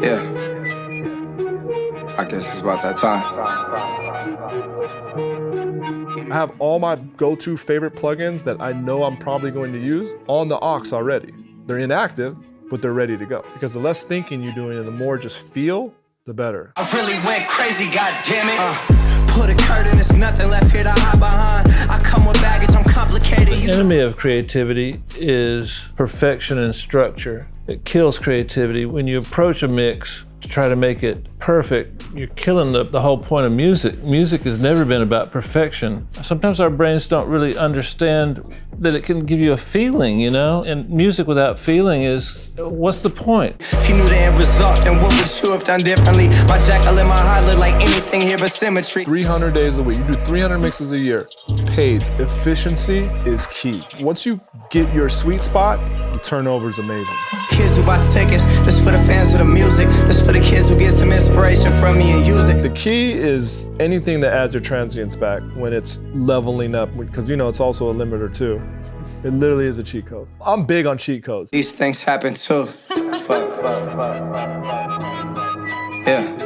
Yeah, I guess it's about that time. I have all my go-to favorite plugins that I know I'm probably going to use on the aux already. They're inactive, but they're ready to go. Because the less thinking you're doing and the more just feel, the better. I really went crazy, goddammit. Put a curtain, there's nothing left here to hide behind. I come with baggage, I'm complicated. The enemy of creativity is perfection and structure. It kills creativity. When you approach a mix to try to make it perfect, you're killing the whole point of music. Music has never been about perfection. Sometimes our brains don't really understand that it can give you a feeling, you know? And music without feeling is, what's the point? If you knew the end result, then what would you have done differently? My Jekyll and my Hyde look like anything here but symmetry. 300 days a week, you do 300 mixes a year, paid. Efficiency is key. Once you get your sweet spot, the turnover is amazing. Kids who buy tickets, this for the fans of the music, this for the kids who get some inspiration from me and use it. The key is anything that adds your transients back when it's leveling up, because you know it's also a limiter too. It literally is a cheat code. I'm big on cheat codes. These things happen too. Yeah.